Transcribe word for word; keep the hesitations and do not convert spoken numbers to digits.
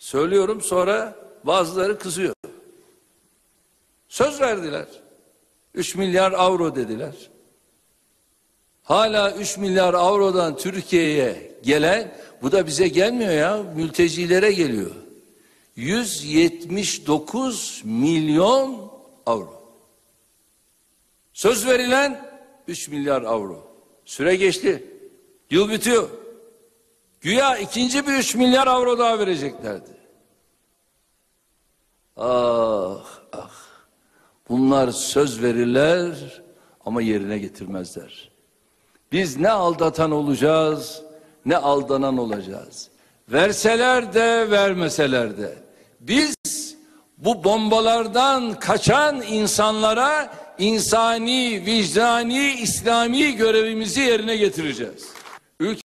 Söylüyorum, sonra bazıları kızıyor. Söz verdiler. üç milyar avro dediler. Hala üç milyar avrodan Türkiye'ye gelen, bu da bize gelmiyor ya, mültecilere geliyor. yüz yetmiş dokuz milyon avro. Söz verilen üç milyar avro. Süre geçti. Yıl bitiyor. Güya ikinci bir üç milyar avro daha vereceklerdi. Ah ah. Bunlar söz verirler ama yerine getirmezler. Biz ne aldatan olacağız, ne aldanan olacağız. Verseler de vermeseler de. Biz bu bombalardan kaçan insanlara insani, vicdani, İslami görevimizi yerine getireceğiz. Ülke